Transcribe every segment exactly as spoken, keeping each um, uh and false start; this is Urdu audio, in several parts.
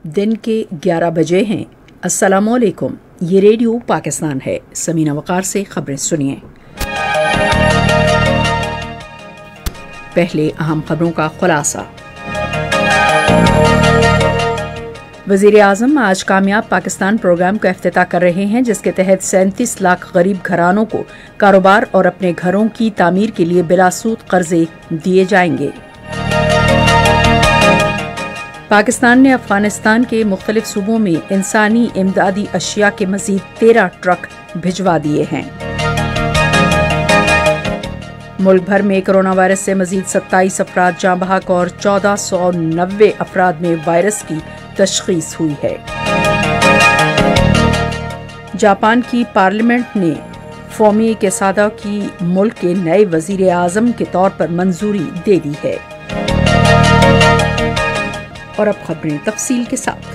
دن کے گیارہ بجے ہیں۔ السلام علیکم، یہ ریڈیو پاکستان ہے۔ سمینہ وقار سے خبریں سنیے۔ پہلے اہم خبروں کا خلاصہ۔ وزیر اعظم آج کامیاب پاکستان پروگرام کا افتتاح کر رہے ہیں، جس کے تحت سینتیس لاکھ غریب گھرانوں کو کاروبار اور اپنے گھروں کی تعمیر کے لیے بلا سود قرضے دیے جائیں گے۔ پاکستان نے افغانستان کے مختلف صوبوں میں انسانی امدادی اشیاء کے مزید تیرہ ٹرک بھجوا دیے ہیں۔ ملک بھر میں کرونا وائرس سے مزید ستائیس افراد جاں بحق اور چودہ سو نوے افراد میں وائرس کی تشخیص ہوئی ہے۔ جاپان کی پارلیمنٹ نے فومی کیسادا کی ملک کے نئے وزیر اعظم کے طور پر منظوری دے دی ہے۔ اور اب خبریں تفصیل کے ساتھ۔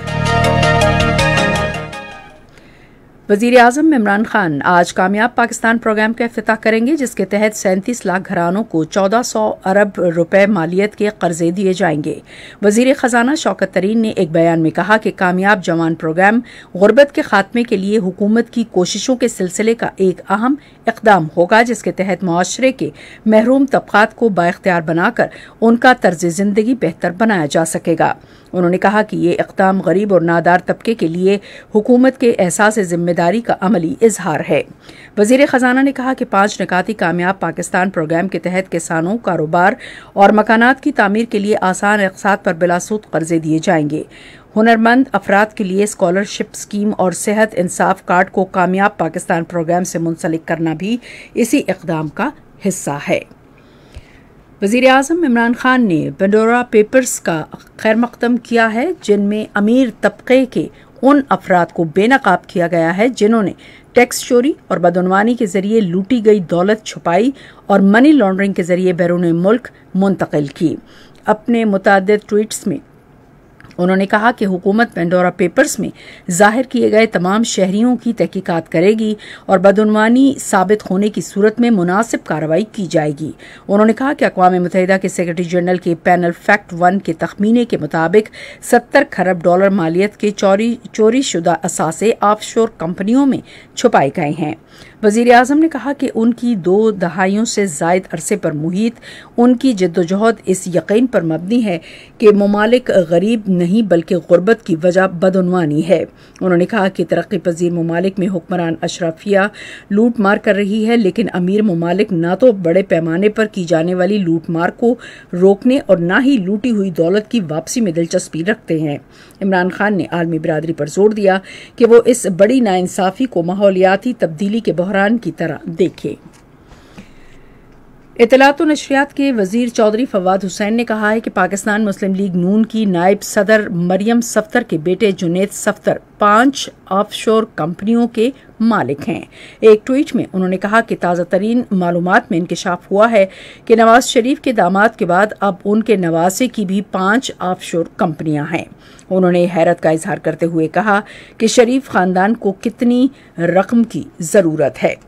وزیر اعظم عمران خان آج کامیاب پاکستان پروگرام کا افتتاح کریں گے، جس کے تحت سینتیس لاکھ گھرانوں کو چودہ سو ارب روپے مالیت کے قرضے دیے جائیں گے۔ وزیر خزانہ شوکت ترین نے ایک بیان میں کہا کہ کامیاب جوان پروگرام غربت کے خاتمے کے لیے حکومت کی کوششوں کے سلسلے کا ایک اہم اقدام ہوگا، جس کے تحت معاشرے کے محروم طبقات کو بااختیار بنا کر ان کا طرز زندگی بہتر بنایا جا سکے گا۔ انہوں نے کہا کہ یہ اقدام غریب اور نادار طبقے کے لیے حکومت کے احساس ذمہ داری کا عملی اظہار ہے۔ وزیر خزانہ نے کہا کہ پانچ نکاتی کامیاب پاکستان پروگرام کے تحت کسانوں، کاروبار اور مکانات کی تعمیر کے لیے آسان اقساط پر بلا سود قرضے دیے جائیں گے۔ ہنرمند افراد کے لیے اسکالرشپ اسکیم اور صحت انصاف کارڈ کو کامیاب پاکستان پروگرام سے منسلک کرنا بھی اسی اقدام کا حصہ ہے۔ وزیر اعظم عمران خان نے پنڈورا پیپرز کا خیر مقدم کیا ہے، جن میں امیر طبقے کے ان افراد کو بے نقاب کیا گیا ہے جنہوں نے ٹیکس چوری اور بدعنوانی کے ذریعے لوٹی گئی دولت چھپائی اور منی لانڈرنگ کے ذریعے بیرون ملک منتقل کی۔ اپنے متعدد ٹویٹس میں انہوں نے کہا کہ حکومت پینڈورا پیپرز میں ظاہر کیے گئے تمام شہریوں کی تحقیقات کرے گی اور بدعنوانی ثابت ہونے کی صورت میں مناسب کارروائی کی جائے گی۔ انہوں نے کہا کہ اقوام متحدہ کے سیکرٹری جنرل کے پینل فیکٹ ون کے تخمینے کے مطابق ستر کھرب ڈالر مالیت کے چوری چوری شدہ اثاثے آف شور کمپنیوں میں چھپائے گئے ہیں۔ وزیر اعظم نے کہا کہ ان کی دو دہائیوں سے زائد عرصے پر محیط ان کی جدوجہد اس یقین پر مبنی ہے کہ ممالک غریب نہیں بلکہ غربت کی وجہ بدعنوانی ہے۔ انہوں نے کہا کہ ترقی پذیر ممالک میں حکمران اشرافیہ لوٹ مار کر رہی ہے، لیکن امیر ممالک نہ تو بڑے پیمانے پر کی جانے والی لوٹ مار کو روکنے اور نہ ہی لوٹی ہوئی دولت کی واپسی میں دلچسپی رکھتے ہیں۔ عمران خان نے عالمی برادری پر زور دیا کہ وہ اس بڑی ناانصافی کو ماحولیاتی تبدیلی کے بحران کی طرح دیکھے۔ اطلاعات و نشریات کے وزیر چودھری فواد حسین نے کہا ہے کہ پاکستان مسلم لیگ نون کی نائب صدر مریم صفدر کے بیٹے جنید صفدر پانچ آف شور کمپنیوں کے مالک ہیں۔ ایک ٹویٹ میں انہوں نے کہا کہ تازہ ترین معلومات میں انکشاف ہوا ہے کہ نواز شریف کے داماد کے بعد اب ان کے نواسے کی بھی پانچ آف شور کمپنیاں ہیں۔ انہوں نے حیرت کا اظہار کرتے ہوئے کہا کہ شریف خاندان کو کتنی رقم کی ضرورت ہے۔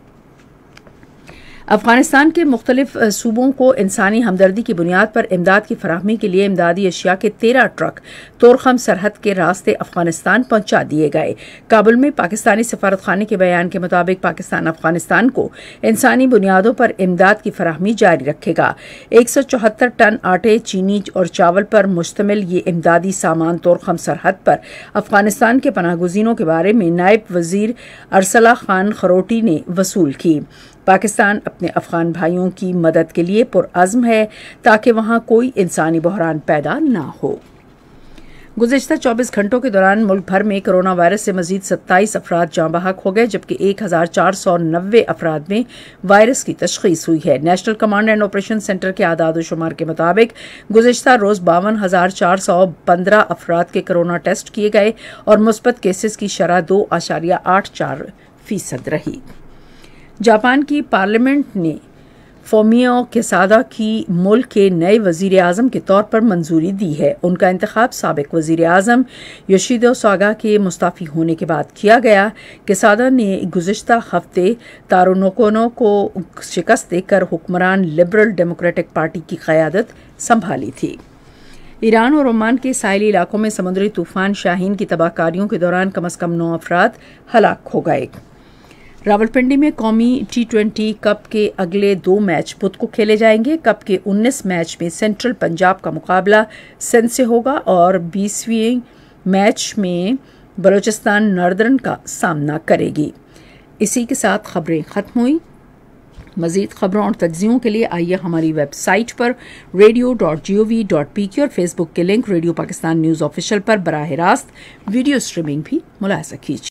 افغانستان کے مختلف صوبوں کو انسانی ہمدردی کی بنیاد پر امداد کی فراہمی کے لیے امدادی اشیاء کے تیرہ ٹرک تورخم سرحد کے راستے افغانستان پہنچا دیے گئے۔ کابل میں پاکستانی سفارت خانے کے بیان کے مطابق پاکستان افغانستان کو انسانی بنیادوں پر امداد کی فراہمی جاری رکھے گا۔ ایک سو چوہتر ٹن آٹے، چینی اور چاول پر مشتمل یہ امدادی سامان تورخم سرحد پر افغانستان کے پناہ گزینوں کے بارے میں نائب وزیر ارسلہ خان خروٹی نے وصول کی۔ پاکستان اپنے افغان بھائیوں کی مدد کے لیے پرعزم ہے تاکہ وہاں کوئی انسانی بحران پیدا نہ ہو۔ گزشتہ چوبیس گھنٹوں کے دوران ملک بھر میں کرونا وائرس سے مزید ستائیس افراد جاں بحق ہو گئے، جبکہ ایک ہزار چار سو نوے افراد میں وائرس کی تشخیص ہوئی ہے۔ National command and operation centre کے اعداد و شمار کے مطابق گزشتہ روز باون ہزار چار سو پندرہ افراد کے کرونا ٹیسٹ کیے گئے اور مثبت کیسز کی شرح دو اشاریہ آٹھ چار فیصد رہی۔ جاپان کی پارلیمنٹ نے فومیو کیسادا کی ملک کے نئے وزیر اعظم کے طور پر منظوری دی ہے۔ ان کا انتخاب سابق وزیر اعظم یوشیدو ساگا کے مستعفی ہونے کے بعد کیا گیا۔ کیسادا نے گزشتہ ہفتے تارو نوکونو کو شکست دے کر حکمران لبرل ڈیموکریٹک پارٹی کی قیادت سنبھالی تھی۔ ईरान और ओमान के साहिली इलाकों में समुद्री तूफान शाहीन की तबाहकारियों के दौरान कम अज कम नौ अफराद हलाक हो गए। रावलपिंडी में कौमी टी ट्वेंटी कप के अगले दो मैच बुध को खेले जाएंगे। कप के उन्नीस मैच में सेंट्रल पंजाब का मुकाबला सिंध से होगा और बीसवीं मैच में बलूचिस्तान नॉर्दर्न का सामना करेगी। इसी के साथ खबरें खत्म हुई। मजीद खबरों और तज्जियों के लिए आइए हमारी वेबसाइट पर radio dot G O V dot P K और फेसबुक के link radio Pakistan news official पर बराह रास्त वीडियो स्ट्रीमिंग भी मुलाहिजा कीजिए।